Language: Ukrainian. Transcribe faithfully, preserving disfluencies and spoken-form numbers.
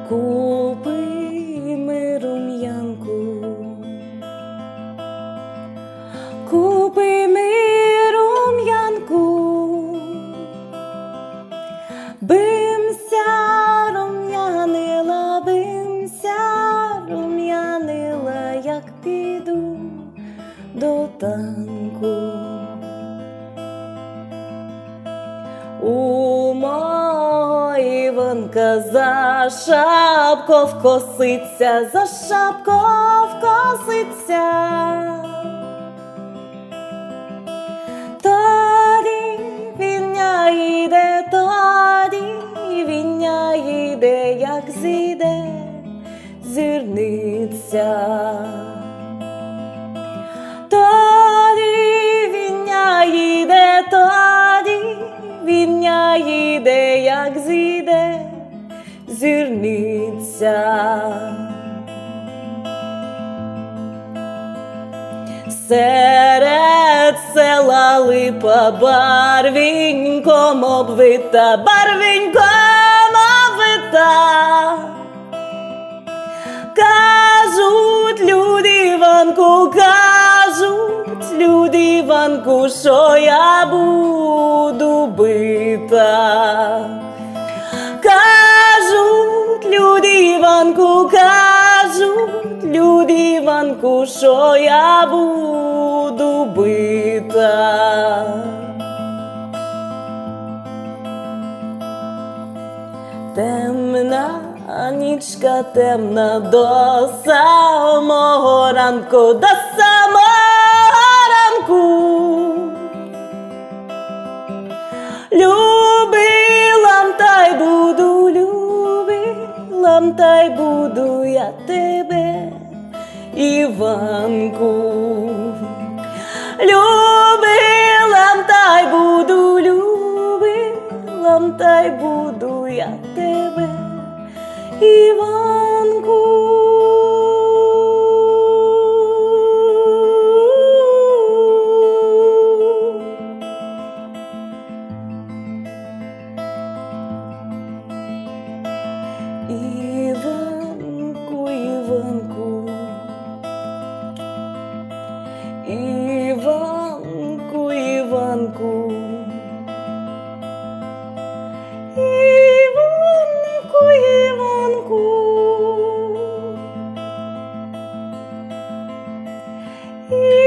Купи ми рум'янку, купи ми рум'янку, бимся рум'янила, бимся рум'янила, як піду до танку. У мого Іванка за шапков коситься, за шапков коситься. Тоді віння йде, тоді віння йде, як зійде зірниця. Тоді віння йде, тоді віння йде, як зійде зірниця. Серед села липа барвіньком обвита, барвіньком обвита. Кажуть люди Іванку, кажуть люди Іванку, що я буду бита. Кажуть люди Іванку, кажуть люди Іванку, що я буду бита. Темна нічка, темна до самого ранку, до самого ранку. Любила та й буду, любила та й буду я тебе, Іванку. Любила та й буду, любила та й буду я тебе, Іванку. Іванку, Іванку, Іванку, Іванку, Іванку, Іванку, Іванку.